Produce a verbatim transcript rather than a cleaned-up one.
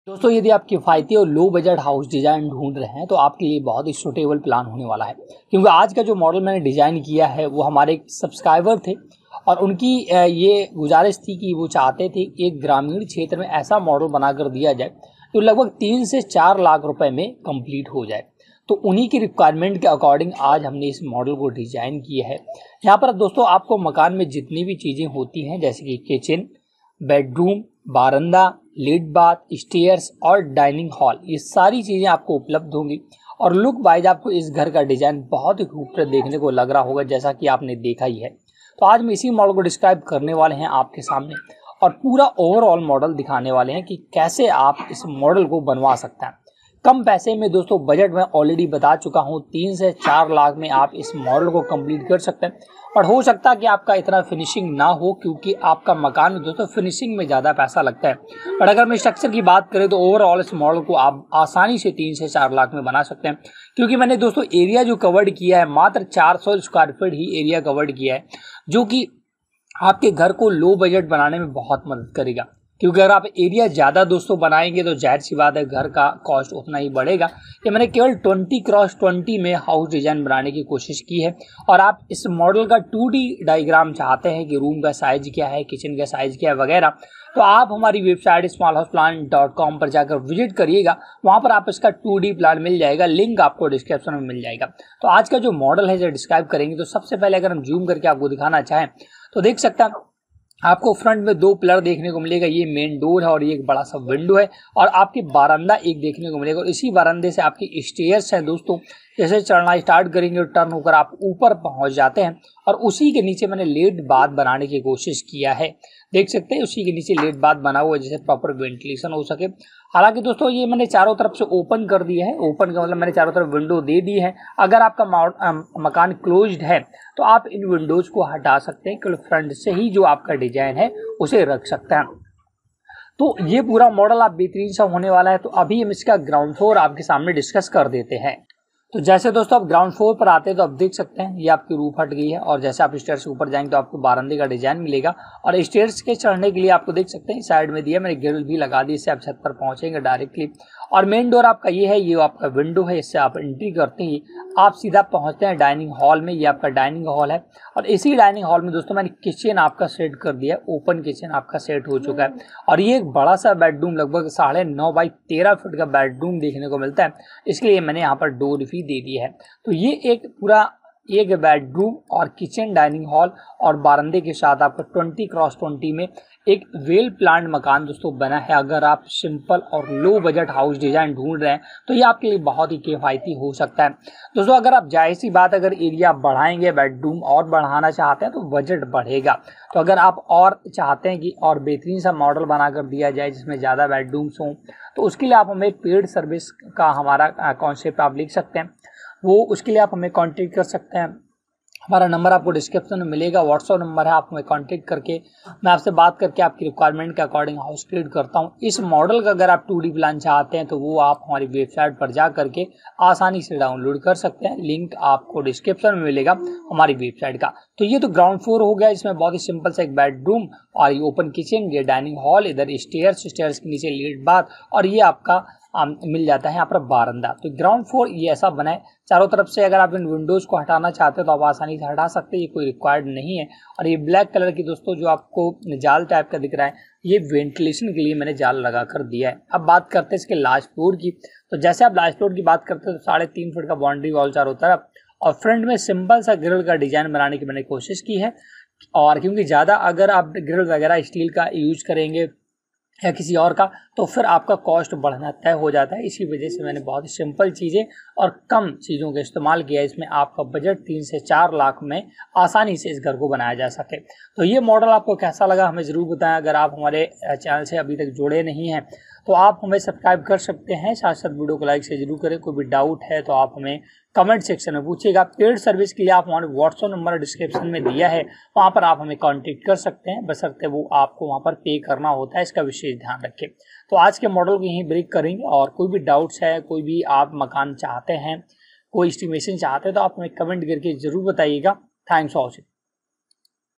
दोस्तों यदि आप किफ़ायती और लो बजट हाउस डिज़ाइन ढूंढ रहे हैं तो आपके लिए बहुत ही सूटेबल प्लान होने वाला है, क्योंकि आज का जो मॉडल मैंने डिज़ाइन किया है वो हमारे एक सब्सक्राइबर थे और उनकी ये गुजारिश थी कि वो चाहते थे एक ग्रामीण क्षेत्र में ऐसा मॉडल बनाकर दिया जाए जो लगभग तीन से चार लाख रुपए में कंप्लीट हो जाए। तो उन्हीं की रिक्वायरमेंट के अकॉर्डिंग आज हमने इस मॉडल को डिज़ाइन किया है। यहाँ पर दोस्तों आपको मकान में जितनी भी चीज़ें होती हैं जैसे कि किचन, बेडरूम, बारंदा, लेट बाथ, स्टेयर्स और डाइनिंग हॉल, ये सारी चीज़ें आपको उपलब्ध होंगी और लुक वाइज आपको इस घर का डिज़ाइन बहुत ही खूबसूरत देखने को लग रहा होगा, जैसा कि आपने देखा ही है। तो आज हम इसी मॉडल को डिस्क्राइब करने वाले हैं आपके सामने और पूरा ओवरऑल मॉडल दिखाने वाले हैं कि कैसे आप इस मॉडल को बनवा सकते हैं कम पैसे में। दोस्तों बजट में ऑलरेडी बता चुका हूँ, तीन से चार लाख में आप इस मॉडल को कंप्लीट कर सकते हैं। और हो सकता है कि आपका इतना फिनिशिंग ना हो, क्योंकि आपका मकान में दोस्तों फिनिशिंग में ज़्यादा पैसा लगता है। पर अगर मैं स्ट्रक्चर की बात करें तो ओवरऑल इस मॉडल को आप आसानी से तीन से चार लाख में बना सकते हैं, क्योंकि मैंने दोस्तों एरिया जो कवर्ड किया है मात्र चार सौ स्क्वायर फीट ही एरिया कवर्ड किया है, जो कि आपके घर को लो बजट बनाने में बहुत मदद करेगा। क्योंकि अगर आप एरिया ज़्यादा दोस्तों बनाएंगे तो जाहिर सी बात है घर का कॉस्ट उतना ही बढ़ेगा। ये मैंने केवल बीस क्रॉस बीस में हाउस डिज़ाइन बनाने की कोशिश की है और आप इस मॉडल का टू डी डायग्राम चाहते हैं कि रूम का साइज क्या है, किचन का साइज क्या है वगैरह, तो आप हमारी website small house plan dot com पर जाकर विजिट करिएगा। वहाँ पर आप इसका टू डी प्लान मिल जाएगा, लिंक आपको डिस्क्रिप्शन में मिल जाएगा। तो आज का जो मॉडल है जो डिस्क्राइब करेंगे, तो सबसे पहले अगर हम जूम करके आपको दिखाना चाहें तो देख सकते हैं आपको फ्रंट में दो पिलर देखने को मिलेगा। ये मेन डोर है और ये एक बड़ा सा विंडो है और आपके बारंदा एक देखने को मिलेगा और इसी बारंदे से आपकी स्टेयर्स हैं दोस्तों। जैसे चढ़ना स्टार्ट करेंगे और टर्न होकर आप ऊपर पहुंच जाते हैं और उसी के नीचे मैंने लेट बाथ बनाने की कोशिश किया है। देख सकते हैं उसी के नीचे लेट बाथ बना हुआ है, जिससे प्रॉपर वेंटिलेशन हो सके। हालांकि दोस्तों ये मैंने चारों तरफ से ओपन कर दिया है, ओपन का मतलब मैंने चारों तरफ विंडो दे दी है। अगर आपका मकान क्लोज्ड है तो आप इन विंडोज को हटा सकते हैं, केवल फ्रंट से ही जो आपका डिजाइन है उसे रख सकते हैं। तो ये पूरा मॉडल आप बेहतरीन सा होने वाला है। तो अभी हम इसका ग्राउंड फ्लोर आपके सामने डिस्कस कर देते हैं। तो जैसे दोस्तों आप ग्राउंड फ्लोर पर आते हैं तो आप देख सकते हैं ये आपकी रूफ हट गई है और जैसे आप स्टेयर्स से ऊपर जाएंगे तो आपको बारंदे का डिजाइन मिलेगा और स्टेयर्स के चढ़ने के लिए आपको देख सकते हैं साइड में दिया मैंने ग्रिल भी लगा दी, इससे आप छत पर पहुंचेंगे डायरेक्टली। और मेन डोर आपका ये है, ये आपका विंडो है, इससे आप एंट्री करते ही आप सीधा पहुंचते हैं डाइनिंग हॉल में। ये आपका डाइनिंग हॉल है और इसी डाइनिंग हॉल में दोस्तों मैंने किचन आपका सेट कर दिया है, ओपन किचन आपका सेट हो चुका है। और ये एक बड़ा सा बेडरूम, लगभग साढ़े नौ बाई तेरह फीट का बेडरूम देखने को मिलता है, इसलिए मैंने यहाँ पर डोर भी दे दी है। तो ये एक पूरा एक बेडरूम और किचन, डाइनिंग हॉल और बारंदे के साथ आपका बीस क्रॉस बीस में एक वेल प्लान्ड मकान दोस्तों बना है। अगर आप सिंपल और लो बजट हाउस डिजाइन ढूंढ रहे हैं तो ये आपके लिए बहुत ही किफायती हो सकता है दोस्तों। अगर आप जाहिर सी बात अगर एरिया बढ़ाएंगे, बेडरूम और बढ़ाना चाहते हैं तो बजट बढ़ेगा। तो अगर आप और चाहते हैं कि और बेहतरीन सा मॉडल बनाकर दिया जाए जिसमें ज़्यादा बेडरूम्स हों, तो उसके लिए आप हमें पेड सर्विस का हमारा कॉन्सेप्ट आप लिख सकते हैं, वो उसके लिए आप हमें कांटेक्ट कर सकते हैं। हमारा नंबर आपको डिस्क्रिप्शन में मिलेगा, व्हाट्सअप नंबर है, आप हमें कांटेक्ट करके मैं आपसे बात करके आपकी रिक्वायरमेंट के अकॉर्डिंग हाउस क्रिएट करता हूं। इस मॉडल का अगर आप टू डी प्लान चाहते हैं तो वो आप हमारी वेबसाइट पर जा करके आसानी से डाउनलोड कर सकते हैं, लिंक आपको डिस्क्रिप्शन में मिलेगा हमारी वेबसाइट का। तो ये तो ग्राउंड फ्लोर हो गया, इसमें बहुत ही सिंपल सा एक बेडरूम और ये ओपन किचन, ये डाइनिंग हॉल, इधर स्टेयर्स, स्टेयर्स के नीचे लेट बाथ और ये आपका आ, मिल जाता है यहाँ पर बारंदा। तो ग्राउंड फ्लोर ये ऐसा बना है चारों तरफ से। अगर आप इन विंडोज को हटाना चाहते हो तो आप आसानी से हटा सकते हैं, ये कोई रिक्वायर्ड नहीं है। और ये ब्लैक कलर की दोस्तों जो आपको जाल टाइप का दिख रहा है, ये वेंटिलेशन के लिए मैंने जाल लगा कर दिया है। अब बात करते हैं इसके लास्ट फ्लोर की। तो जैसे आप लास्ट फ्लोर की बात करते हैं तो साढ़े तीन फुट का बाउंड्री वॉल चारों तरफ और फ्रंट में सिंपल सा ग्रिल का डिजाइन बनाने की मैंने कोशिश की है। और क्योंकि ज़्यादा अगर आप ग्रिल वगैरह स्टील का यूज करेंगे या किसी और का तो फिर आपका कॉस्ट बढ़ना तय हो जाता है। इसी वजह से मैंने बहुत ही सिंपल चीज़ें और कम चीज़ों का इस्तेमाल किया, इसमें आपका बजट तीन से चार लाख में आसानी से इस घर को बनाया जा सके। तो ये मॉडल आपको कैसा लगा हमें ज़रूर बताएं। अगर आप हमारे चैनल से अभी तक जुड़े नहीं हैं तो आप हमें सब्सक्राइब कर सकते हैं, साथ साथ वीडियो को लाइक से जरूर करें। कोई भी डाउट है तो आप हमें कमेंट सेक्शन में पूछिएगा। पेड सर्विस के लिए आप हमारे व्हाट्सएप नंबर डिस्क्रिप्शन में दिया है, वहाँ पर आप हमें कांटेक्ट कर सकते हैं, बशर्ते वो आपको वहाँ पर पे करना होता है, इसका विशेष ध्यान रखें। तो आज के मॉडल को यहीं ब्रेक करेंगे और कोई भी डाउट्स है, कोई भी आप मकान चाहते हैं, कोई एस्टिमेशन चाहते हैं तो आप हमें कमेंट करके ज़रूर बताइएगा। Thanks for watching.